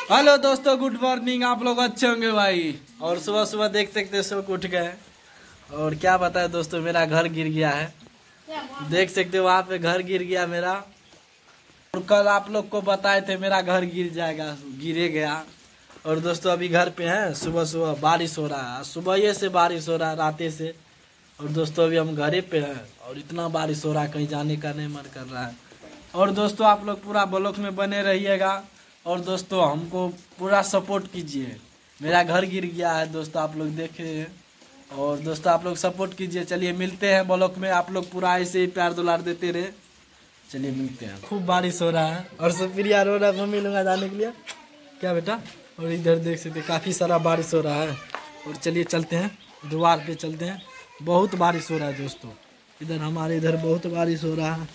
Hello दोस्तों, good morning. आप लोग अच्छे होंगे भाई। और सुबह सुबह देख सकते हैं सब उठ गए। और क्या बताए दोस्तों, मेरा घर गिर गया है। देख सकते हो वहाँ पे घर गिर गया मेरा। और कल आप लोग को बताए थे मेरा घर गिर जाएगा, गिरे गया। और दोस्तों अभी घर पे हैं। सुबह सुबह बारिश हो रहा है, सुबह से बारिश हो रहा है, राते से। और दोस्तों अभी हम घरे पे हैं और इतना बारिश हो रहा है, कहीं जाने का नहीं मन कर रहा है। और दोस्तों आप लोग पूरा ब्लॉग में बने रहिएगा। और दोस्तों हमको पूरा सपोर्ट कीजिए। मेरा घर गिर गया है दोस्तों, आप लोग देखे। और दोस्तों आप लोग सपोर्ट कीजिए। चलिए मिलते हैं ब्लॉग में। आप लोग पूरा ऐसे ही प्यार दुलार देते रहे। चलिए मिलते हैं। खूब बारिश हो रहा है और सुप्रिया रो रहा है मम्मी लोग जाने के लिए। क्या बेटा? और इधर देख सकते काफ़ी सारा बारिश हो रहा है। और चलिए चलते हैं, द्वार पे चलते हैं। बहुत बारिश हो रहा है दोस्तों, इधर हमारे इधर बहुत बारिश हो रहा है।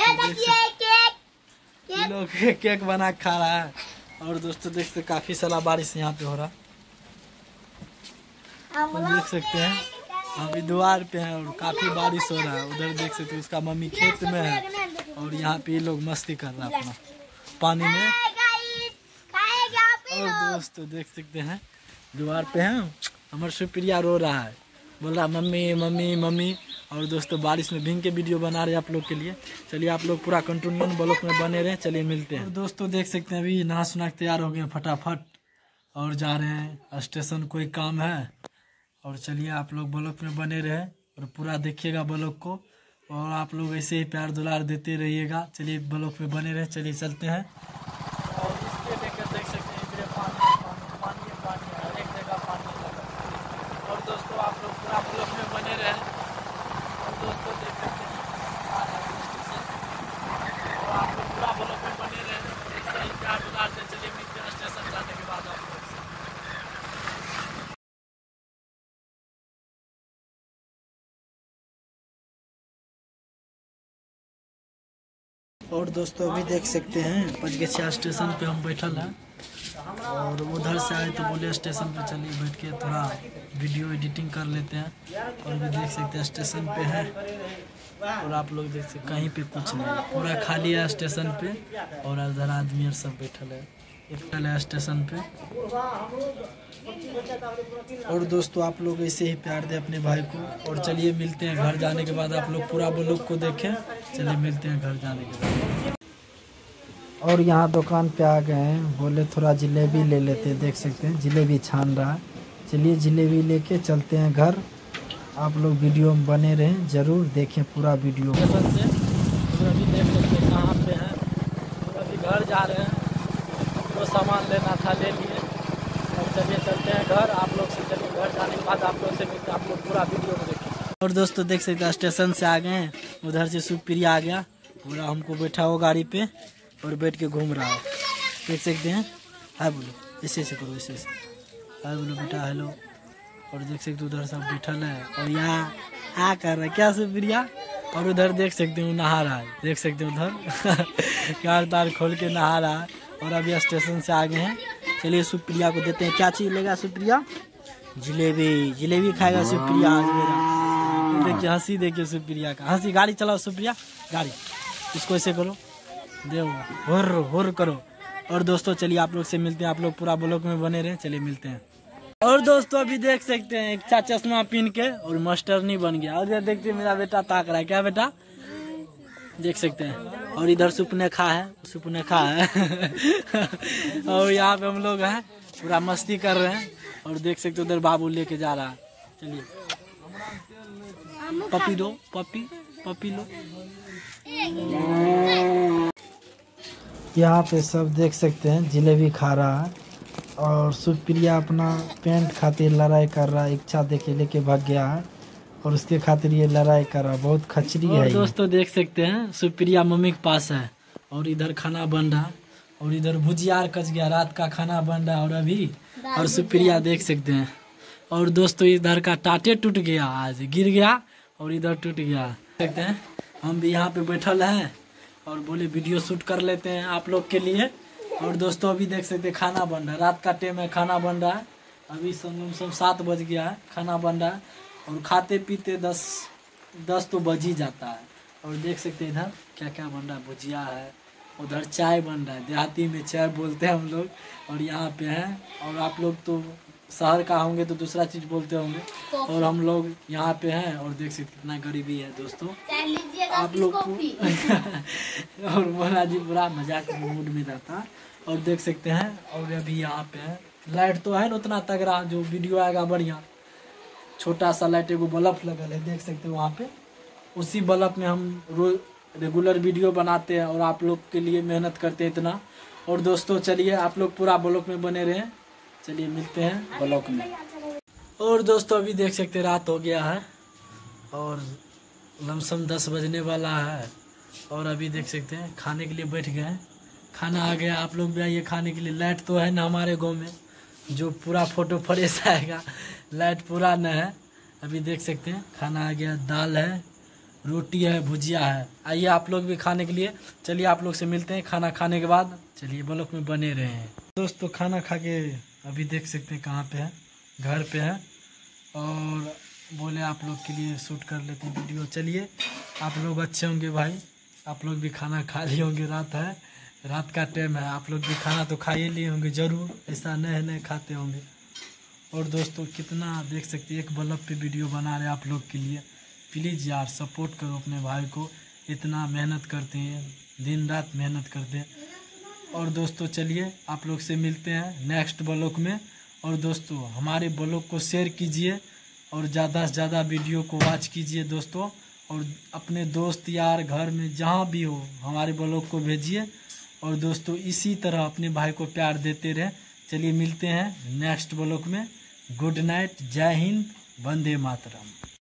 ये लोग केक बना खा रहा है। और दोस्तों देख सकते काफी सारा बारिश यहाँ पे हो रहा है। तो देख सकते हैं अभी द्वार पे हैं और काफी बारिश हो रहा है। उधर देख सकते हैं उसका मम्मी खेत में है और यहाँ पे ये लोग मस्ती कर रहा है अपना पानी में। और दोस्तों देख सकते हैं द्वार पे हैं। हमारे सुप्रिया रो रहा है, बोल रहा मम्मी मम्मी मम्मी। और दोस्तों बारिश में भींग के वीडियो बना रहे हैं आप लोग के लिए। चलिए आप लोग पूरा कंटिन्यू ब्लॉग में बने रहे। चलिए मिलते हैं। और दोस्तों देख सकते हैं अभी नहा सुना के तैयार हो गए फटाफट और जा रहे हैं स्टेशन, कोई काम है। और चलिए आप लोग ब्लॉग में बने रहे और पूरा देखिएगा ब्लॉग को। और आप लोग ऐसे ही प्यार दुलार देते रहिएगा। चलिए ब्लॉग में बने रहे। चलिए चलते हैं। और इसके लेकर देख सकते हैं इधर पानी हर एक जगह पानी लगा। और दोस्तों आप लोग पूरा ब्लॉग में बने रहे। और दोस्तों देख सकते हैं और आप लोग पूरा ब्लॉग में बने रहे। ऐसे ही प्यार दुलार से। चलिए मिलते हैं स्टेशन जाने के बाद आप लोग से। और दोस्तों अभी देख सकते हैं पचगछिया स्टेशन पे हम बैठल हैं। और उधर से आए तो बोले स्टेशन पे चलिए बैठ के थोड़ा वीडियो एडिटिंग कर लेते हैं। और भी देख सकते हैं स्टेशन पे है। और आप लोग देख सकते कहीं पे कुछ नहीं, पूरा खाली है स्टेशन पे। और उधर आदमी और सब बैठल है, बैठल है स्टेशन पे। और दोस्तों आप लोग ऐसे ही प्यार दे अपने भाई को। और चलिए मिलते हैं घर जाने के बाद। आप लोग पूरा ब्लॉग को देखें। चलिए मिलते हैं घर जाने के बाद। और यहाँ दुकान पे आ गए हैं, बोले थोड़ा जलेबी ले लेते हैं। देख सकते हैं जलेबी छान रहा है। चलिए जलेबी लेके चलते हैं घर। आप लोग वीडियो में बने रहें, ज़रूर देखें पूरा वीडियो। से अभी देख सकते हैं कहाँ पे हैं। और अभी घर जा रहे हैं, जो सामान लेना था ले लिए। और चलिए चलते हैं घर। आप लोग से चलिए घर जाने के बाद आप लोग से मिलते हैं। आप लोग पूरा वीडियो में देखें। और दोस्तों देख सकते हैं स्टेशन से आ गए हैं। उधर से सुप्रिया आ गया, पूरा हमको बैठा हो गाड़ी पे और बैठ के घूम रहा है। देख सकते हैं। हाय बोलो, ऐसे ऐसे करो, ऐसे ऐसे हाय बोलो बेटा, हेलो। और देख सकते उधर सब बैठल है और यहाँ आ कर रहा है क्या सुप्रिया। और उधर देख सकते हैं नहा रहा है। देख सकते हैं उधर कार तार खोल के नहा रहा है। और अभी स्टेशन से आ गए हैं। चलिए सुप्रिया को देते हैं। क्या चीज़ लेगा सुप्रिया? जलेबी। जलेबी खाएगा सुप्रिया आज मेरा। देखिए हंसी, देखिए सुप्रिया का हंसी। गाड़ी चलाओ सुप्रिया, गाड़ी इसको ऐसे करो, दे होर करो। और दोस्तों चलिए आप लोग से मिलते हैं। आप लोग पूरा ब्लॉग में बने रहे। चलिए मिलते हैं। और दोस्तों अभी देख सकते हैं एक चश्मा पहन के और मास्टरनी बन गया। और देखते हैं मेरा बेटा ताक रहा है। क्या बेटा? देख सकते हैं। और इधर सुपनेखा है, सुपनेखा है और यहाँ पे हम लोग हैं पूरा मस्ती कर रहे हैं। और देख सकते उधर बाबू लेके जा रहा है। चलिए पपी दो, पपी लो। यहाँ पे सब देख सकते हैं जलेबी खा रहा है। और सुप्रिया अपना पेंट खातिर लड़ाई कर रहा है। इच्छा देके लेके भाग गया है और उसके खातिर ये लड़ाई कर रहा है। बहुत खचरी है। दोस्तों देख सकते हैं सुप्रिया मम्मी के पास है और इधर खाना बन रहा है। और इधर भुजिया कच गया, रात का खाना बन रहा है। और अभी और सुप्रिया देख सकते हैं। और दोस्तों इधर का टाटे टूट गया, आज गिर गया और इधर टूट गया। देख सकते हैं हम भी यहाँ पे बैठल हैं और बोले वीडियो शूट कर लेते हैं आप लोग के लिए। और दोस्तों अभी देख सकते हैं खाना बन रहा है, रात का टाइम है, खाना बन रहा है। अभी सब 7 बज गया है, खाना बन रहा है। और खाते पीते 10 तो बज ही जाता है। और देख सकते हैं इधर क्या क्या बन रहा है। भुजिया है, उधर चाय बन रहा है, देहाती में चाय बोलते हैं हम लोग, और यहाँ पे हैं। और आप लोग तो शहर का होंगे तो दूसरा चीज़ बोलते होंगे, और हम लोग यहाँ पे हैं। और देख सकते कितना गरीबी है दोस्तों आप लोग को। और मोना जी पूरा मजाक के मूड में रहता, और देख सकते हैं। और अभी यहाँ पे है, लाइट तो है ना उतना तगड़ा, जो वीडियो आएगा बढ़िया। छोटा सा लाइट एगो बल्ब लगल है, देख सकते हो वहाँ पे। उसी बल्ब में हम रोज रेगुलर वीडियो बनाते हैं और आप लोग के लिए मेहनत करते हैं इतना। और दोस्तों चलिए आप लोग पूरा ब्लॉग में बने रहें, चलिए मिलते हैं ब्लॉग में। और दोस्तों अभी देख सकते हैं रात हो गया है और लमसम 10 बजने वाला है। और अभी देख सकते हैं खाने के लिए बैठ गए हैं, खाना आ गया। आप लोग भी आइए खाने के लिए। लाइट तो है ना हमारे गांव में, जो पूरा फोटो फ्रेश आएगा, लाइट पूरा न है। अभी देख सकते हैं खाना आ गया, दाल है, रोटी है, भुजिया है। आइए आप लोग भी खाने के लिए। चलिए आप लोग से मिलते हैं खाना खाने के बाद। चलिए ब्लॉग में बने रहे हैं दोस्तों। खाना खा के अभी देख सकते हैं कहाँ पे है, घर पे है। और बोले आप लोग के लिए शूट कर लेते हैं वीडियो। चलिए आप लोग अच्छे होंगे भाई, आप लोग भी खाना खा लिए होंगे। रात है, रात का टाइम है, आप लोग भी खाना तो खा ही लिए होंगे ज़रूर, ऐसा नहीं खाते होंगे। और दोस्तों कितना देख सकते हैं, एक बल्ब पे वीडियो बना रहे आप लोग के लिए। प्लीज़ यार सपोर्ट करो अपने भाई को, इतना मेहनत करते हैं, दिन रात मेहनत करते हैं। और दोस्तों चलिए आप लोग से मिलते हैं नेक्स्ट ब्लॉग में। और दोस्तों हमारे ब्लॉग को शेयर कीजिए और ज़्यादा से ज़्यादा वीडियो को वॉच कीजिए दोस्तों। और अपने दोस्त यार घर में जहाँ भी हो हमारे ब्लॉग को भेजिए। और दोस्तों इसी तरह अपने भाई को प्यार देते रहें। चलिए मिलते हैं नेक्स्ट ब्लॉग में। गुड नाइट, जय हिंद, वंदे मातरम।